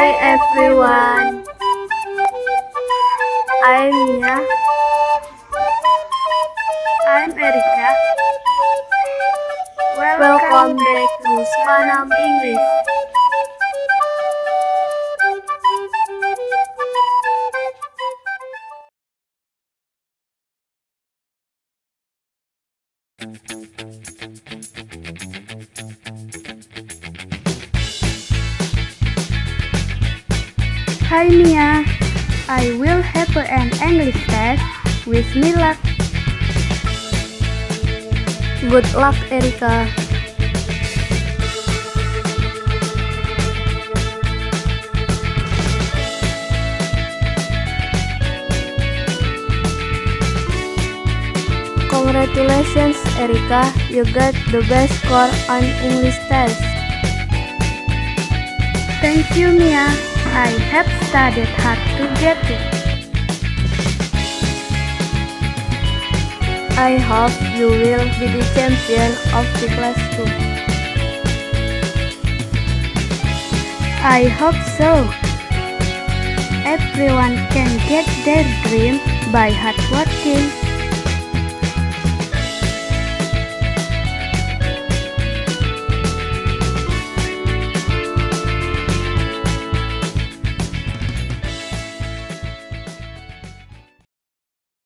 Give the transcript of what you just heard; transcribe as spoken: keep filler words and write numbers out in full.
Hi everyone, I'm Mia. I'm Erika. Welcome back to Spanam English. Hi Mia, I will have an English test. Wish me luck. Good luck, Erika. Congratulations, Erika. You got the best score on English test. Thank you, Mia. I have studied hard to get it. I hope you will be the champion of the class too. I hope so. Everyone can get their dream by hard working.